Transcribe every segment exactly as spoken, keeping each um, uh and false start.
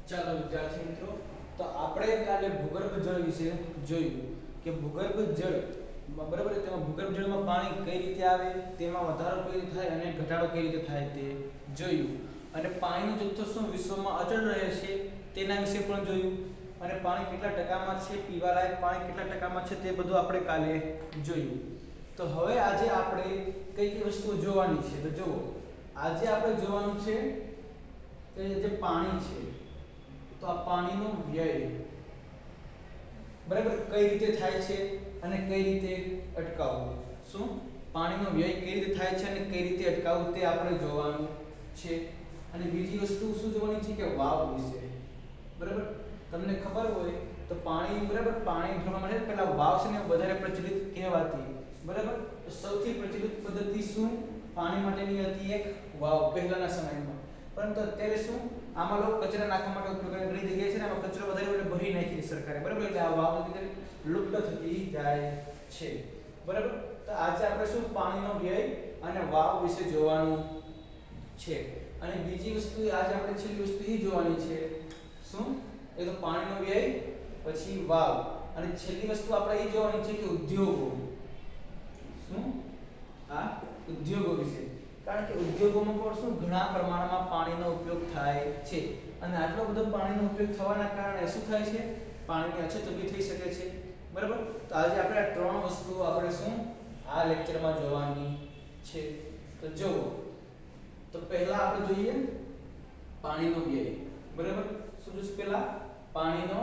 ચાલો વિદ્યાર્થી મિત્રો, તો આપણે કાલે ભૂગર્ભ જળ વિશે જોયું કે ભૂગર્ભ જળ બરાબર, તેમાં ભૂગર્ભ જળમાં પાણી કઈ રીતે આવે, તેમાં વધારો કઈ રીતે થાય અને ઘટાડો કઈ રીતે થાય તે જોયું. અને પાણીનો જથ્થો શું વિશ્વમાં અચળ રહે છે તેના વિશે પણ જોયું. અને પાણી કેટલા ટકામાં છે, પીવાલાયક પાણી કેટલા ટકામાં છે, તે બધું આપણે કાલે જોયું. તો હવે આજે આપણે કઈ કઈ વસ્તુઓ જોવાની છે, તો જુઓ આજે આપણે જોવાનું છે કે જે પાણી છે, તો આ પાણીનો વ્યય બરાબર કઈ રીતે થાય છે અને કઈ રીતે અટકાવવું. શું પાણીનો વ્યય કઈ રીતે થાય છે અને કઈ રીતે અટકાવવું તે આપણે જોવાનું છે. અને બીજી વસ્તુ શું જોવાની છે કે વાવ વિશે. બરાબર, તમને ખબર હોય તો પાણી બરાબર પાણી ભરવા માટે પહેલા વાવ છે ને વધારે પ્રચલિત કહેવાતી. બરાબર, તો સૌથી પ્રચલિત પદ્ધતિ શું પાણી માટેની હતી? એક વાવ પહેલાના સમયમાં. પરંતુ અત્યારે શું આમાં લોકો કચરા નાખવા માટે ઉપયોગ કરે. ઘણી જગ્યાએ છે ને આમાં કચરો વધારે એટલે ભરી નાખી સરકારે. બરાબર, એટલે આ વાવ લુપ્ત થતી જાય છે. બરાબર, તો આજે આપણે શું પાણીનો વ્યય અને વાવ વિશે જોવાનું છે. અને બીજી વસ્તુ આજે આપણે છેલ્લી વસ્તુ એ જોવાની છે. શું? એ તો પાણીનો વ્યય, પછી વાવ, અને છેલ્લી વસ્તુ આપણે એ જોવાની છે કે ઉદ્યોગો. શું? આ ઉદ્યોગો વિશે. કારણ કે ઉદ્યોગોમાં પણ શું ઘણા પ્રમાણમાં પાણીનો ઉપયોગ થાય છે. અને આટલો બધો પાણીનો ઉપયોગ થવાના કારણે શું થાય છે? પાણીની અછત ઊભી થઈ શકે છે. બરાબર, તો આજે આપણે આ ત્રણ વસ્તુઓ આપણે શું આ લેક્ચરમાં જોવાની છે. તો જુઓ, તો પહેલા આપણે જોઈએ પાણીનો વ્યય. બરાબર, શું જોઈશું પહેલા? પાણીનો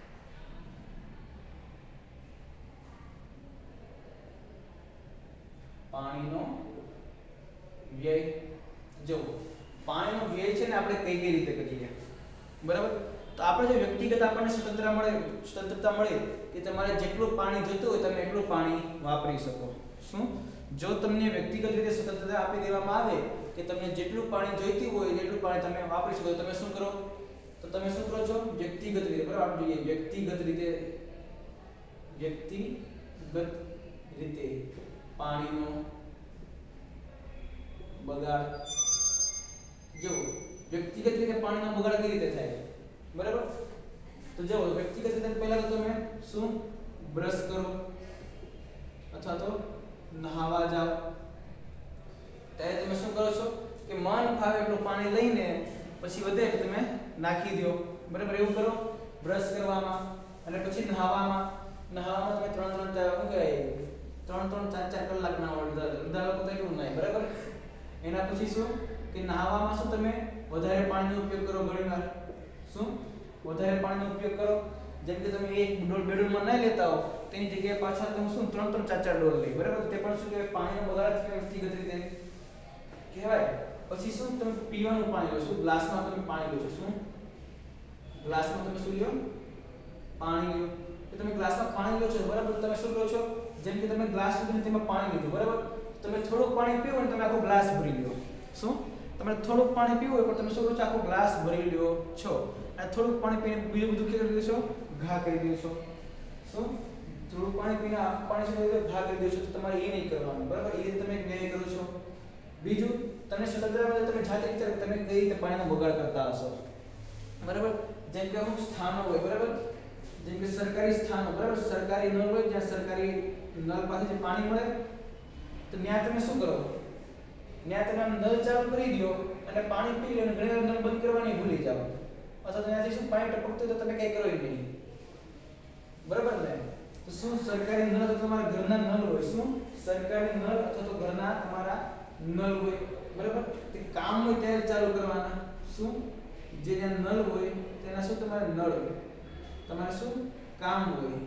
પાણીનો વ્યય. જો પાણીનો વ્યય છે ને આપણે કઈ કઈ રીતે કરીએ. બરાબર, તો આપણે જો વ્યક્તિગત આપણને સ્વતંત્રતા મળે સ્વતંત્રતા મળે કે તમારે જેટલું પાણી જોઈતું હોય તમે એટલું પાણી વાપરી શકો. શું? જો તમને વ્યક્તિગત રીતે સ્વતંત્રતા આપી દેવામાં આવે કે તમને જેટલું પાણી જોઈતું હોય એટલું પાણી તમે વાપરી શકો, તમે શું કરો? તો તમે શું કરો છો? વ્યક્તિગત રીતે. બરાબર, આપણે જોઈએ વ્યક્તિગત રીતે વ્યક્તિગત રીતે પાણીનો બગાડ. જો વ્યક્તિગત રીતે પાણીનો બગાડ કઈ રીતે થાય? બરાબર, તો જો વ્યક્તિગત રીતે પહેલા તો તમે શું બ્રશ કરો અથવા તો નહાવા જાઓ ત્યારે તમે શું કરો છો કે મન ફાવે એટલું પાણી લઈને પછી વધે એટલે તમે નાખી દો. બરાબર, એવું કરો બ્રશ કરવામાં. અને પછી નહાવામાં નહાવામાં તમે ત્રણ ત્રણ ચાર શું કહેવાય ત્રણ ત્રણ ચાર ચાર કલાક નાહો. બધા લોકો તો એટલું નાય. બરાબર, એના પછી શું કે નહાવામાં શું તમે વધારે પાણીનો ઉપયોગ કરો. ઘણીવાર શું વધારે પાણીનો ઉપયોગ કરો. જેમ કે તમે એક ડોલ બે ડોલમાં નાહી લેતા હો તેની જગ્યાએ પાછા તમે શું ત્રણ ત્રણ ચાર ચાર ડોલ લઈ. બરાબર, તે પણ શું કહેવાય પાણીનો બગાડ જ કહેવાય વ્યક્તિગત રીતે કહેવાય. પછી શું તમે પીવાનું પાણી લો છો, ગ્લાસમાં તમે પાણી લો છો. શું ગ્લાસમાં તમે શું લ્યો? પાણી લ્યો. તો તમે ગ્લાસમાં પાણી લો છો. બરાબર, તમે શું કરો છો? જેમ કે તમે ગ્લાસ લીધો તેમાં પાણી લીધું. બરાબર, તમે થોડુંક પાણી પીવો ને તમે આખો ગ્લાસ ભરી લ્યો. શું? તમે થોડુંક પાણી પીવું હોય પણ તમે શું કરો છો? આખો ગ્લાસ ભરી લ્યો છો. અને થોડુંક પાણી પીને બીજું બધું કરી દો છો? ઘા કરી દો છો. શું? થોડુંક પાણી પીને આખું પાણી શું ઘા કરી દો છો. તો તમારે એ નહીં કરવાનું. બરાબર, એ રીતે તમે વ્યય કરો છો. બીજું, તમને સ્વતંત્રતા તમે જાતે વિચારો તમે કઈ રીતે પાણીનો બગાડ કરતા હશો. બરાબર, જેમ કે અમુક સ્થાનો હોય. બરાબર, જેમ કે સરકારી સ્થાનો. બરાબર, સરકારી નળ હોય જ્યાં સરકારી નળ પાસે જે પાણી મળે તો ત્યાં તમે શું કરો? ત્યાં તમે નળ ચાલુ કરી દો અને પાણી પી લો અને ઘણી વાર નળ બંધ કરવાની ભૂલી જાઓ. અથવા ત્યાંથી શું પાણી ટપકતું તો તમે કઈ કરો નહીં. બરાબર ને? તો શું સરકારી નળ તો તમારા ઘરના નળ હોય. શું સરકારી નળ અથવા તો ઘરના તમારા નળ હોય. બરાબર, તે કામ હોય ત્યારે ચાલુ કરવાના. શું જે જ્યાં નળ હોય તેના શું તમારે નળ હોય તમારે શું કામ હોય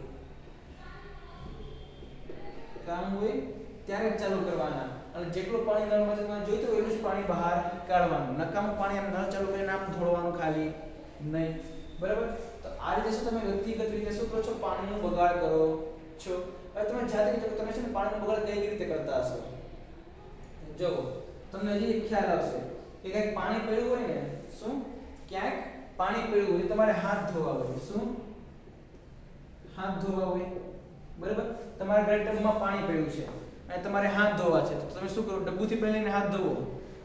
કામ હોય ત્યારે જ ચાલુ કરવાના. અને જેટલું પાણી નળમાંથી તમારે જોઈતું હોય એટલું જ પાણી બહાર કાઢવાનું. નકામું પાણી આમ નળ ચાલુ કરીને આમ ઢોળવાનું ખાલી નહીં. બરાબર, તો આ રીતે શું તમે વ્યક્તિગત રીતે શું કરો છો? પાણીનો બગાડ કરો છો. હવે તમે જાતે વિચારો તમે છે ને પાણીનો બગાડ કઈ રીતે કરતા હશો. જો તમને હજી એક ખ્યાલ આવશે કે કંઈક પાણી પડ્યું હોય ને, શું ક્યાંક પાણી પડ્યું હોય તમારે હાથ ધોવા હોય. શું હાથ ધોવા હોય. બરાબર, તમારા ઘરે ટબમાં પાણી પડ્યું છે અને તમારે હાથ ધોવા છે તો તમે શું કરો? ડબ્બુથી પહેલા હાથ ધોવો.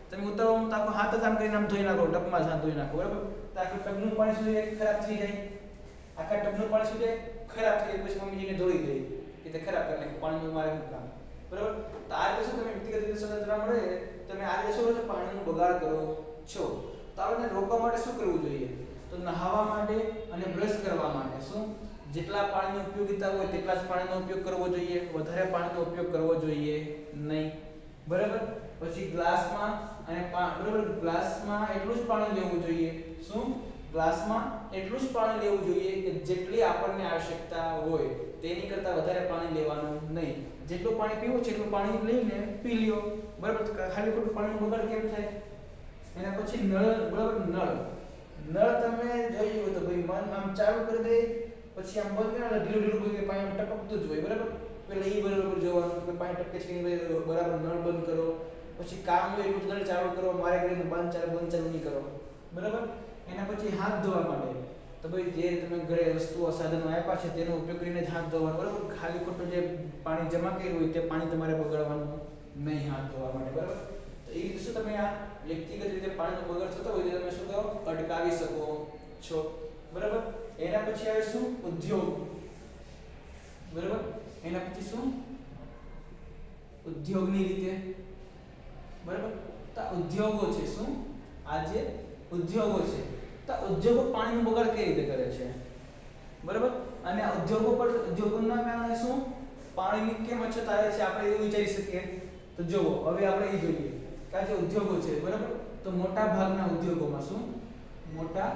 તમે ઉતાવળમાં તો આખો હાથ જ આમ કરીને આમ ધોઈ નાખો, ટપમાં જ હાથ ધોઈ નાખો, બરાબર? તો આખું ટબનું પાણી શું જાય? ખરાબ થઈ જાય. આખા ટબનું પાણી શું જાય? ખરાબ થઈ જાય. પછી મમ્મીજીને ધોઈ દે કે તે ખરાબ કરી નાખ્યું, પાણીનું મારે શું કામ, બરાબર? તો આ રીતે શું તમે વ્યક્તિગત રીતે સ્વતંત્રતા મળે, તમે આ રીતે શું કરો છો? પાણીનો બગાડ કરો છો. તો આપણે રોકવા માટે શું કરવું જોઈએ? તો નહાવા માટે અને બ્રશ કરવા માટે શું જેટલા પાણીની ઉપયોગિતા હોય તેટલા જ પાણીનો ઉપયોગ કરવો જોઈએ, વધારે પાણીનો ઉપયોગ કરવો જોઈએ નહીં, બરાબર? પછી ગ્લાસમાં અને બરાબર ગ્લાસમાં એટલું જ પાણી લેવું જોઈએ. શું? ગ્લાસમાં એટલું જ પાણી લેવું જોઈએ કે જેટલી આપણને આવશ્યકતા હોય, તેની કરતાં વધારે પાણી લેવાનું નહીં. જેટલું પાણી પીવું છે એટલું પાણી લઈને પી લ્યો, બરાબર? ખાલી ખોટું પાણીનો બગાડ કેમ થાય? એના પછી નળ, બરાબર? નળ નળ તમે જોયું તો ભાઈ મન આમ ચાલુ કરી દે, પછી આમ બંધ કરે એટલે ઢીલું ઢીલું બધું પાણી ટપકતું જ હોય, બરાબર? એટલે ઈ બરાબર જોવાનું કે પાણી ટપકે છે કે નહીં, બરાબર નળ બંધ કરો. પછી કામ હોય એટલું નળ ચાલુ કરો, મારે કરીને બંધ ચાલુ બંધ ચાલુ નહીં કરો, બરાબર? એના પછી હાથ ધોવા માટે તો ભાઈ જે તમે ઘરે વસ્તુઓ સાધનો આપ્યા છે તેનો ઉપયોગ કરીને જ હાથ ધોવાનો, બરાબર? ખાલી ખોટું જે પાણી જમા કર્યું હોય તે પાણી તમારે બગાડવાનું નહીં હાથ ધોવા માટે, બરાબર? તો એ રીતે શું તમે આ વ્યક્તિગત રીતે પાણીનો બગાડ થતો હોય તો તમે શું કરો? અટકાવી શકો છો, બરાબર? એના પછી આવે શું? ઉદ્યોગ, બરાબર? એના પછી શું? ઉદ્યોગની રીતે, બરાબર? તો ઉદ્યોગો છે શું? આ જે ઉદ્યોગો છે, તો ઉદ્યોગો પાણીનો બગાડ કઈ રીતે કરે છે, બરાબર? અને આ ઉદ્યોગો પર ઉદ્યોગોના કારણે શું પાણીની કેમ અછત આવે છે આપણે એવું વિચારી શકીએ. તો જુઓ હવે આપણે એ જોઈએ કે આ જે ઉદ્યોગો છે, બરાબર? તો મોટા ભાગના ઉદ્યોગોમાં શું મોટા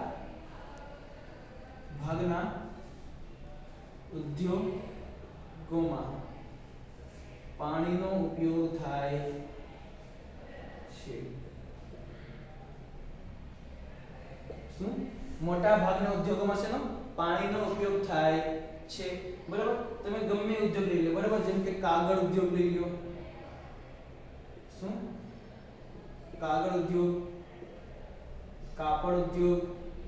ભાગના ઉદ્યોગોમાં પાણીનો ઉપયોગ થાય છે. શું? મોટા ભાગના ઉદ્યોગોમાં શેનો પાણીનો ઉપયોગ થાય છે, બરાબર? તમે ગમે ઉદ્યોગ લઈ લો, બરાબર? જેમ કે કાગળ ઉદ્યોગ લઈ લો. શું? કાગળ ઉદ્યોગ, કાપડ ઉદ્યોગ,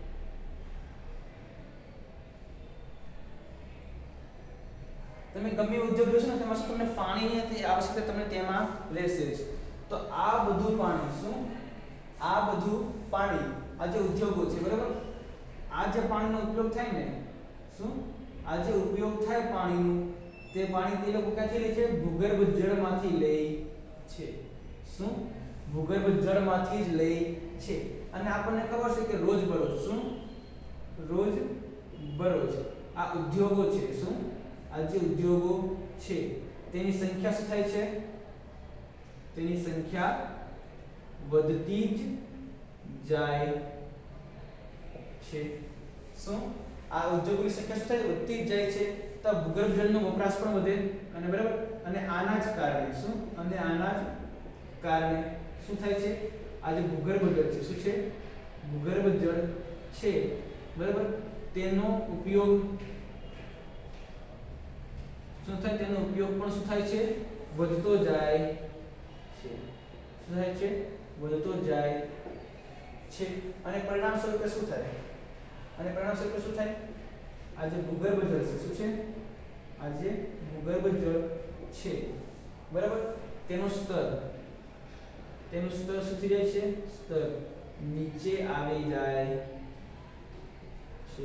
તમે ગમે ઉદ્યોગ લેશો ને તેમાં શું તમને પાણીની આવશ્યકતા તમને તેમાં રહેશે. તો આ બધું પાણી શું આ બધું પાણી આ જે ઉદ્યોગો છે, બરાબર? આ જે પાણીનો ઉપયોગ થાય ને શું આ જે ઉપયોગ થાય પાણીનું તે પાણી તે લોકો ક્યાંથી લે છે? ભૂગર્ભ જળમાંથી લે છે. શું? ભૂગર્ભ જળમાંથી જ લે છે. અને આપણને ખબર છે કે રોજબરોજ શું રોજ બરોજ આ ઉદ્યોગો છે, શું આ જે ઉદ્યોગો છે તેની સંખ્યા શું થાય છે? તેની સંખ્યા વધતી જ જાય છે. શું આ ઉદ્યોગોની સંખ્યા શું થાય? વધતી જ જાય છે. તો ભૂગર્ભ જળનો વપરાશ પણ વધે અને બરાબર અને આના જ કારણે શું અને આના જ કારણે શું થાય છે? આ જે ભૂગર્ભ જળ છે શું છે? ભૂગર્ભ જળ છે, બરાબર? તેનો ઉપયોગ શું થાય? તેનો ઉપયોગ પણ શું થાય છે? વધતો જાય છે. શું થાય છે? વધતો જાય છે. અને પરિણામ સ્વરૂપે શું થાય? અને પરિણામ સ્વરૂપે શું થાય? આ જે ભૂગર્ભ જળ છે શું છે? આ જે ભૂગર્ભ જળ છે, બરાબર? તેનું સ્તર તેનું સ્તર શું થઈ જાય છે? સ્તર નીચે આવી જાય છે.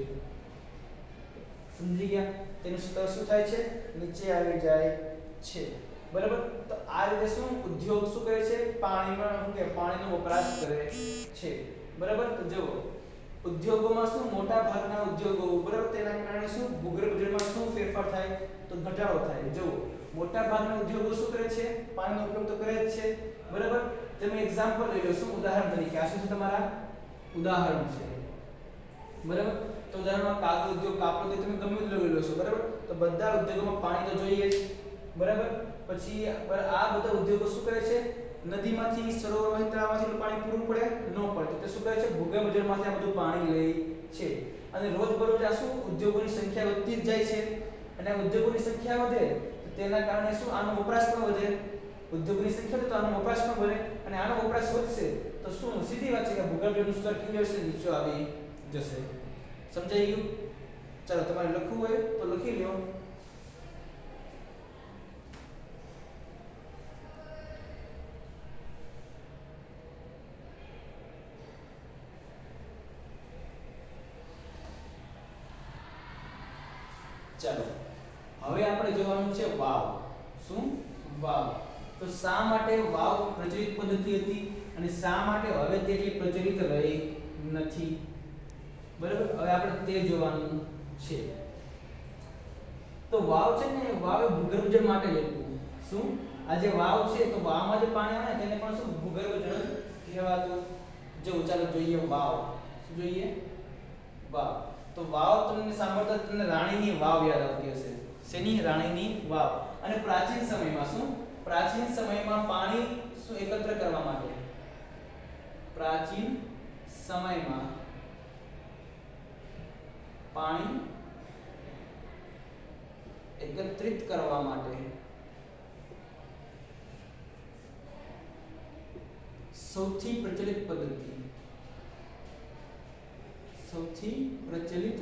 સમજી ગયા? તેનું સ્તર શું થાય છે? નીચે આવી જાય છે, બરાબર? તો આ રીતે શું ઉદ્યોગ શું કરે છે? પાણીમાં શું કે પાણીનો વપરાશ કરે છે, બરાબર? તો જુઓ ઉદ્યોગોમાં શું મોટા ભાગના ઉદ્યોગો, બરાબર? તેના કારણે શું ભૂગર્ભ જળમાં શું ફેરફાર થાય? તો ઘટાડો થાય. જુઓ મોટા ભાગના ઉદ્યોગો શું કરે છે? પાણીનો ઉપયોગ તો કરે જ છે, બરાબર? તમે એક્ઝામ્પલ લઈ લો. શું ઉદાહરણ તરીકે આ શું છે? તમારા ઉદાહરણ છે, બરાબર? તો ઉદાહરણમાં કાગળ ઉદ્યોગ, કાપડ ઉદ્યોગ તમે ગમે તે લઈ લો છો, બરાબર? તો બધા ઉદ્યોગોમાં પાણી તો જોઈએ જ, બરાબર? પછી આ બધા ઉદ્યોગો શું કરે છે? નદીમાંથી, સરોવરમાંથી, તળાવમાંથી પાણી પૂરું પડે ન પડે તો તે શું કરે છે? ભૂગર્ભ જળમાંથી આ બધું પાણી લે છે. અને રોજબરોજ આ શું ઉદ્યોગોની સંખ્યા વધતી જ જાય છે. અને આ ઉદ્યોગોની સંખ્યા વધે તો તેના કારણે શું આનો વપરાશ પણ વધે. ઉદ્યોગોની સંખ્યા વધે તો આનો વપરાશ પણ વધે અને આનો વપરાશ વધશે તો શું સીધી વાત છે કે ભૂગર્ભ જળનું સ્તર કેવું હશે? નીચે આવી જશે. સમજાઈ ગયું? ચાલો તમારે લખવું હોય તો લખી લો. ચાલો હવે આપણે જોવાનું છે વાવ. શું? વાવ. તો શા માટે વાવ પ્રચલિત પદ્ધતિ હતી અને શા માટે હવે તે એટલી પ્રચલિત રહી નથી? બરાબર, હવે આપણે તે જોવાનું છે. તો વાવ છે ને, વાવ એ ભૂગર્ભ જળ માટે જ હતું. શું? આ જે વાવ છે તો વાવમાં જે પાણી આવે ને તેને પણ શું ભૂગર્ભ જળ કહેવાતું. જો ચાલો જોઈએ વાવ. શું જોઈએ? વાવ. તો વાવ તમને સાંભળતા તમને રાણીની વાવ યાદ આવતી હશે. શેની? રાણીની વાવ. અને પ્રાચીન સમયમાં શું? પ્રાચીન સમયમાં પાણી શું એકત્ર કરવા માટે, પ્રાચીન સમયમાં પાણી એકત્રિત કરવા માટે સૌથી પ્રચલિત પદ્ધતિ સૌથી પ્રચલિત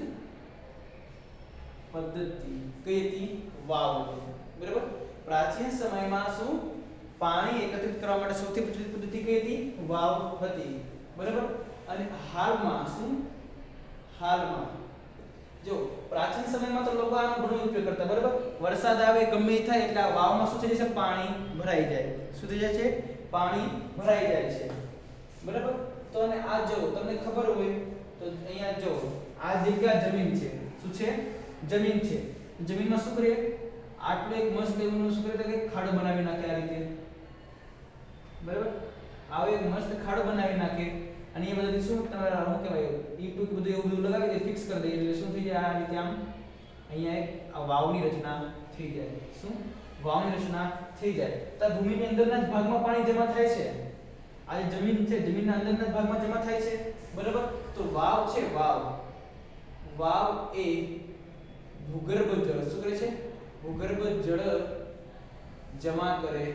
પદ્ધતિ કઈ હતી? વાવ હતી. બરાબર, પ્રાચીન સમયમાં શું પાણી એકત્રિત કરવા માટે સૌથી પ્રચલિત પદ્ધતિ કઈ હતી? વાવ હતી. બરાબર, અને હાલમાં શું? હાલમાં જો પ્રાચીન સમયમાં તો લોકો આનો ઘણો ઉપયોગ કરતા. બરાબર, વરસાદ આવે ગમે એ થાય એટલે આ વાવમાં શું થઈ જશે? પાણી ભરાઈ જાય. શું થઈ જાય છે? પાણી ભરાઈ જાય છે. બરાબર, તો અને આ જો તમને ખબર હોય તો અહીંયા જો આ જગ્યા જમીન છે. શું છે? જમીન છે. જમીનમાં શું કરીએ? આટલો એક મસ્ત એવું શું કરીએ તો કે ખાડો બનાવી નાખે આ રીતે. બરાબર, આવો એક મસ્ત ખાડો બનાવી નાખે અને એ બધી શું તમારે શું કહેવાય ઈટુ કે બધું એવું બધું લગાવી દે, ફિક્સ કરી દે એટલે શું થઈ જાય? આ રીતે આમ અહીંયા એક આ વાવની રચના થઈ જાય. શું? વાવની રચના થઈ જાય. તો ભૂમિની અંદરના જ ભાગમાં પાણી જમા થાય છે. આ જે જમીન છે જમીનના અંદરના જ ભાગમાં જમા થાય છે. બરાબર, તો વાવ છે વાવ વાવ એ ભૂગર્ભ જળ શું કરે છે? ભૂગર્ભ જળ જમા કરે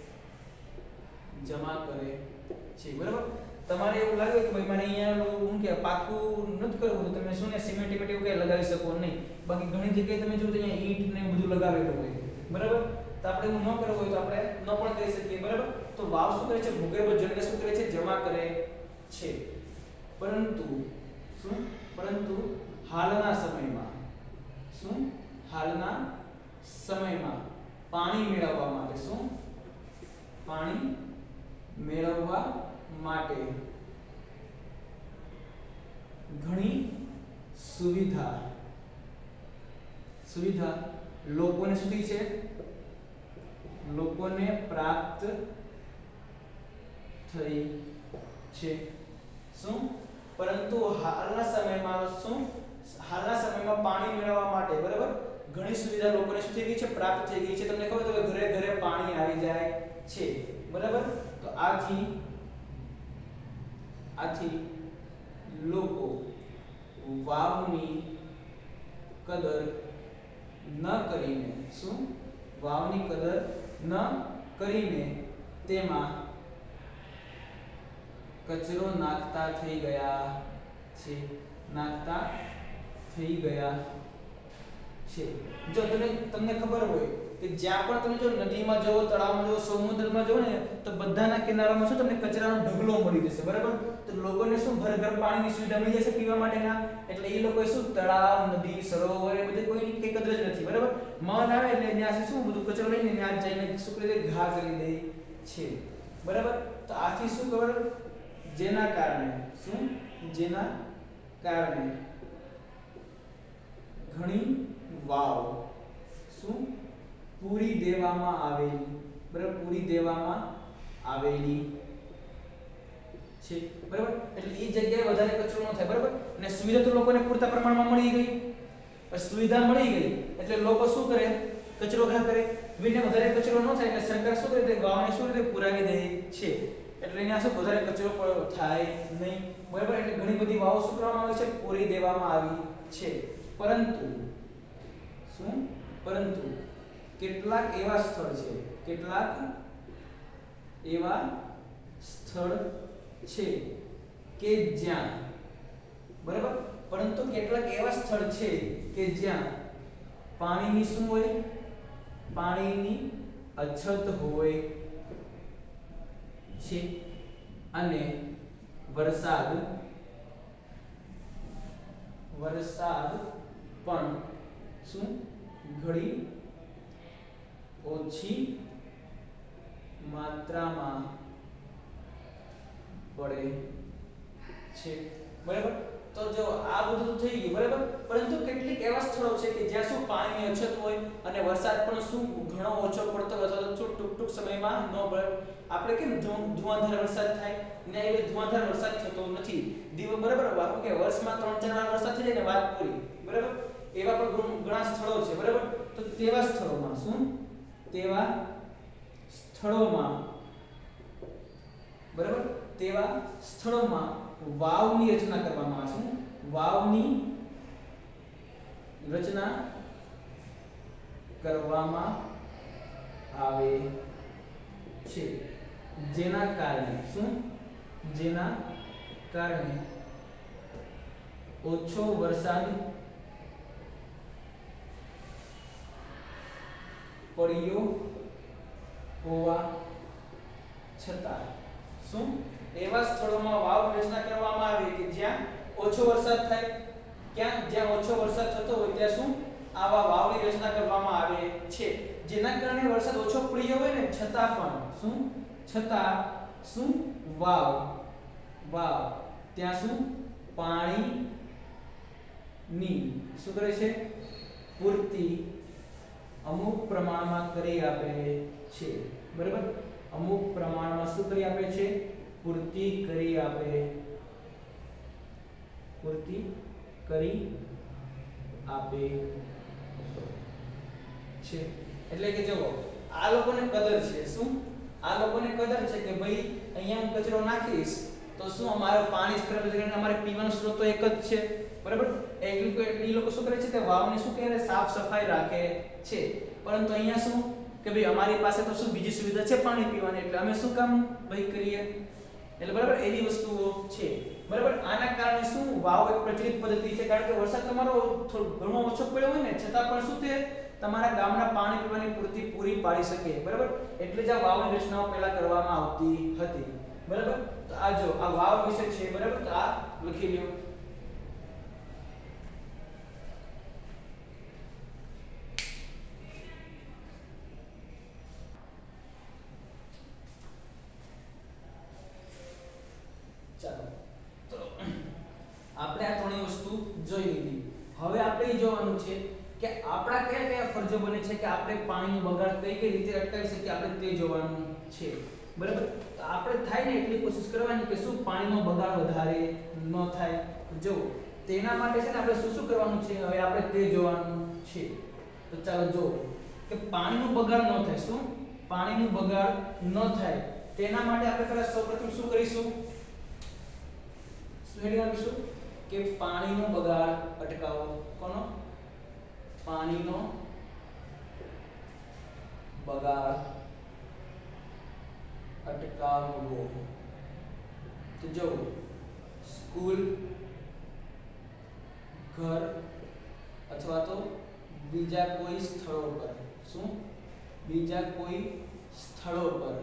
જમા કરે છે. બરાબર, તમારે એવું લાગે કે ભાઈ મારે અહીંયા હું કે પાકું નથી કરવું તો તમે શું ને સિમેન્ટ ટીમેન્ટ એવું કઈ લગાવી શકો નહીં. બાકી ઘણી જગ્યાએ તમે જો તો અહીંયા ઈંટ ને બધું લગાવેલું હોય. બરાબર, તો આપણે એવું ન કરવું હોય તો આપણે ન પણ કરી શકીએ. બરાબર, તો વાવ શું કરે છે? ભૂગર્ભ જળને શું કરે છે? જમા કરે છે. પરંતુ શું? પરંતુ હાલના સમયમાં શું? હાલના સમયમાં પાણી મેળવવા માટે શું? પાણી મેળવવા માટે ઘણી સુવિધા સુવિધા લોકોને શું થઈ છે? લોકોને પ્રાપ્ત થઈ છે. શું? પરંતુ હાલના સમયમાં શું? હાલના સમયમાં પાણી મેળવવા માટે બરાબર ઘણી સુવિધા લોકોને શું થઈ ગઈ છે? પ્રાપ્ત થઈ ગઈ છે. તમને ખબર તો ઘરે ઘરે પાણી આવી જાય છે. બરાબર, તો આથી આથી લોકો વાવની કદર ન કરીને શું? વાવની કદર ન કરીને તેમાં કચરો નાખતા થઈ ગયા છે. નાખતા થઈ ગયા છે. જો તમે તમને ખબર હોય કે જ્યાં પણ તમે જો નદીમાં જાઓ, તળાવમાં જાઓ, સમુદ્રમાં જાઓ ને તો બધાના કિનારામાં શું તમને કચરાનો ઢગલો મળી જશે. બરાબર, તો લોકોને શું ઘર ઘર પાણીની સુવિધા મળી જશે પીવા માટેના. એટલે એ લોકોએ શું તળાવ, નદી, સરોવર એ બધે કોઈ કઈ કદર જ નથી. બરાબર, મન આવે એટલે ત્યાં શું બધું કચરો લઈને ત્યાં જઈને શું કરી દે? ઘા કરી દે છે. બરાબર, તો આથી શું ખબર? જેના કારણે શું? જેના કારણે ઘણી વાવ શું? પૂરી દેવામાં આવેલી. બરાબર, પૂરી દેવામાં આવેલી છે. બરાબર, એટલે એ જગ્યાએ વધારે કચરો ન થાય. બરાબર, અને સુવિધા તો લોકોને પૂરતા પ્રમાણમાં મળી ગઈ. સુવિધા મળી ગઈ એટલે લોકો શું કરે? કચરો ઘા કરે. વિને વધારે કચરો ન થાય એટલે સરકાર શું કરે? તે વાવને શું રીતે પુરાવી દે છે. એટલે અહીંયા શું વધારે કચરો થાય નહીં. બરાબર, એટલે ઘણી બધી વાવો શું કરવામાં આવી છે? પૂરી દેવામાં આવી છે. પરંતુ શું? પરંતુ કેટલાક એવા સ્થળ છે કેટલાક એવા સ્થળ છે કે જ્યાં બરાબર પરંતુ કેટલાક એવા સ્થળ છે કે જ્યાં પાણીની શું હોય? પાણીની અછત હોય છે અને વરસાદ વરસાદ પણ શું ઘડી ઓછી માત્રામાં પડે છે બરાબર। તો જો આ બધું થઈ ગયું બરાબર, પરંતુ કેટલીક એવા સ્થળો છે કે જ્યાં શું પાણીની અછત હોય અને વરસાદ પણ શું ઘણો ઓછો પડતો હોય અથવા તો ટૂંક ટૂંક સમયમાં ન પડે। આપણે કેમ ધુઆંધાર વરસાદ થાય ને એ ધુઆંધાર વરસાદ થતો નથી દીવ બરાબર, આપણે કે વર્ષમાં ત્રણ ચાર વાર વરસાદ થઈ જાય ને વાત પૂરી બરાબર। એવા પણ ઘણા સ્થળો છે બરાબર। તો તેવા સ્થળોમાં શું તેવા સ્થળોમાં બરાબર તેવા સ્થળોમાં વાવની રચના કરવામાં આવે છે। વાવની રચના કરવામાં આવે છે, જેના કારણે શું જેના કારણે ઓછો વરસાદ પડ્યો હોવા છતાં શું એવા સ્થળોમાં વાવની રચના કરવામાં આવે કે જ્યાં ઓછો વરસાદ થાય, ક્યાં જ્યાં ઓછો વરસાદ થતો હોય ત્યાં શું આવા વાવની રચના કરવામાં આવે છે, જેના કારણે વરસાદ ઓછો પડ્યો હોય ને છતાં પણ શું છતાં શું વાવ વાવ ત્યાં શું પાણીની શું કરે છે પૂર્તિ અમુક પ્રમાણમાં કરી આપે છે બરાબર। અમુક પ્રમાણમાં શું કરી આપે છે પૂર્તિ કરી આપે પૂર્તિ કરી આપે છે। એટલે કે જો આ લોકોને કદર છે, શું આ લોકોને કદર છે કે ભાઈ અહીંયા હું કચરો નાખીશ તો શું અમારું પાણી જ ખરાબ થઈ જશે, અમારે પીવાનો સ્ત્રોત તો એક જ છે બરાબર। એટલે એ લોકો શું કરે છે કે વાવને શું કરે સાફ સફાઈ રાખે છે, પરંતુ અહીંયા શું કે ભાઈ અમારી પાસે તો શું બીજી સુવિધા છે પાણી પીવાની, એટલે અમે શું કામ ભાઈ કરીએ, એટલે બરાબર એવી વસ્તુઓ છે બરાબર। આના કારણે શું વાવ એક પ્રચલિત પદ્ધતિ છે, કારણ કે વરસાદ તમારો થોડો ઘણો ઓછો પડ્યો હોય ને છતાં પણ શું તે તમારા ગામના પાણી પીવાની પૂર્તિ પૂરી પાડી શકે બરાબર। એટલે જ આ વાવની રચનાઓ પહેલા કરવામાં આવતી હતી બરાબર। તો આ જો આ વાવ વિશે છે બરાબર, તો આ લખી લ્યો। ચાલો તો આપણે આ ત્રણેય વસ્તુ જોઈ લીધી। હવે આપણે એ જોવાનું છે કે આપણા કયા કયા ફરજો બને છે કે આપણે પાણીનો બગાડ કઈ કઈ રીતે અટકાવી શકીએ, આપણે તે જોવાનું છે બરાબર। તો આપણે થાય ને એટલી કોશિશ કરવાની કે શું પાણીનો બગાડ વધારે ન થાય। જો તેના માટે છે ને આપણે શું શું કરવાનું છે હવે આપણે તે જોવાનું છે। તો ચાલો જો કે પાણીનો બગાડ ન થાય, શું પાણીનો બગાડ ન થાય તેના માટે આપણે પહેલા સૌપ્રથમ શું કરીશું, શું હેડિંગ આપીશું કે પાણીનો બગાડ અટકાવો। કોનો પાણીનો બગાડ અટકાવવો। તો જો સ્કૂલ, ઘર અથવા તો બીજા કોઈ સ્થળો પર શું બીજા કોઈ સ્થળો પર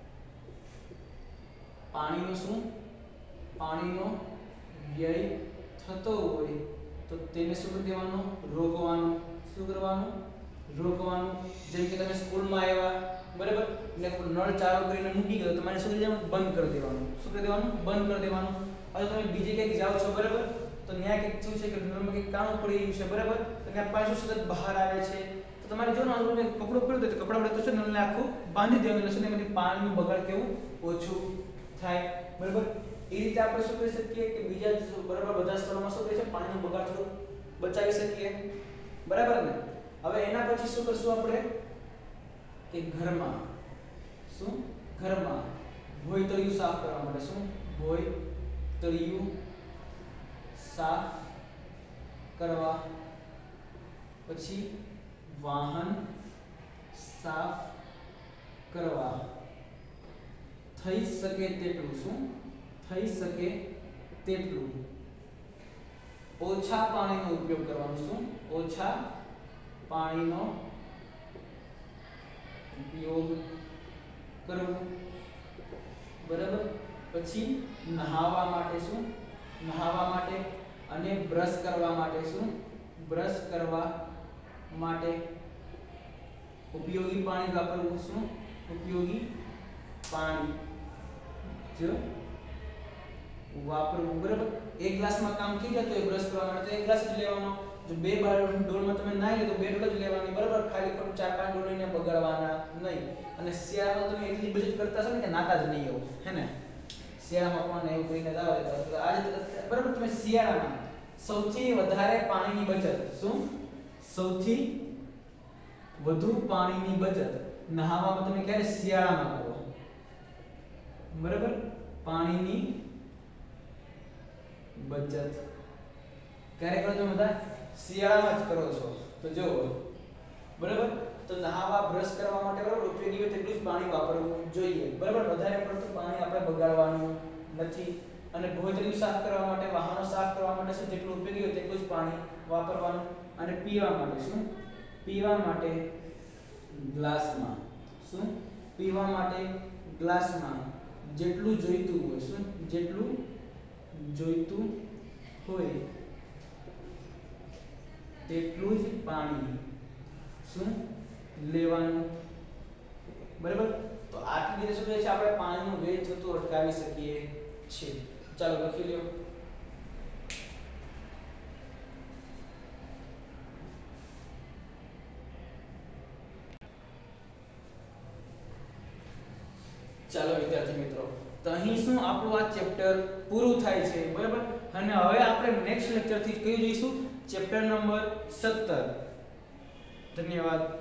પાણીનો શું પાણીનો વ્યય થતો હોય તો તેને શું કરી દેવાનું રોકવાનું। શું કરવાનું રોકવાનું। જેમ કે તમે સ્કૂલમાં આવ્યા બરાબર ને નળ ચાલુ કરીને મૂકી ગયો, તમારે શું કરી દેવાનું બંધ કરી દેવાનું। શું કરી દેવાનું બંધ કરી દેવાનું। હવે તમે બીજે ક્યાંક જાઓ છો બરાબર, તો ન્યા કંઈક થયું છે કે નળમાં કંઈક કાણું પડી ગયું છે બરાબર, તો ત્યાં પાછું સતત બહાર આવે છે, તો તમારે જો નળ કપડું પડ્યું તો કપડા વડે તો છે નળને આખું બાંધી દેવાનું, એટલે એમાંથી પાણીનું બગાડ કેવું ઓછું થાય બરાબર। એ રીતે આપણે શું કરી શકીએ કે બીજા બરાબર બધા સ્થળોમાં શું કરે છે પાણીનો બગાડ થોડો બચાવી શકીએ બરાબર ને। હવે એના પછી શું કરશું આપણે કે ઘરમાં શું ઘરમાં ભોંય તળિયું સાફ કરવા માટે શું ભોંય તળિયું સાફ કરવા, પછી વાહન સાફ કરવા, થઈ શકે તેટલું શું થઈ શકે તેટલું ઓછા પાણીનો ઉપયોગ કરવાનો। શું ઓછા પાણીનો ઉપયોગ કરવો બરાબર। પછી નહાવા માટે શું નહાવા માટે અને બ્રશ કરવા માટે શું બ્રશ કરવા માટે ઉપયોગી પાણી વાપરવું શું ઉપયોગી પાણી જ વાપરવું બરાબર એક ગ્લાસમાં કામ થઈ જતું હોય બ્રશ કરવા માટે તો એક ગ્લાસ જ લેવાનો જો બે ડોલમાં તમે નાઈ લો તો બે ડોલ જ લેવાની બરાબર ખાલી ખોટું ચાર પાંચ ડોલ લઈને બગાડવાના નહીં અને શિયાળામાં તમે એટલી બચત કરતા છો ને કે નાતા જ નહીં એવું હે ને શિયાળામાં પણ એવું કોઈને જાવ તો આજે બરાબર તમે શિયાળામાં સૌથી વધારે પાણીની બચત શું સૌથી વધુ પાણીની બચત નહાવામાં તમે ક્યારે શિયાળામાં કરો બરાબર પાણીની બચત ક્યારે કરો છો બધા શિયાળામાં જ કરો છો તો જો બરાબર તો નહાવા બ્રશ કરવા માટે બરાબર ઉપયોગી હોય તેટલું જ પાણી વાપરવું જોઈએ બરાબર વધારે પડતું પાણી આપણે બગાડવાનું નથી અને ભોજન સાફ કરવા માટે વાહનો સાફ કરવા માટે શું જેટલું ઉપયોગી હોય તેટલું જ પાણી વાપરવાનું અને પીવા માટે શું પીવા માટે ગ્લાસમાં શું પીવા માટે ગ્લાસમાં જેટલું જોઈતું હોય શું જેટલું જોઈતું હોય તેટલું જ પાણી શું લેવાનું બરાબર તો આટલી રીતે શું છે આપણે પાણીનો વેસ્ટ થતું અટકાવી શકીએ છીએ ચાલો લખી લ્યો ચાલો વિદ્યાર્થી મિત્રો તો અહીં શું આપણું આ ચેપ્ટર પૂરું થાય છે બરાબર અને હવે આપણે નેક્સ્ટ લેક્ચર થી કયું જોઈશું ચેપ્ટર નંબર સત્તર ધન્યવાદ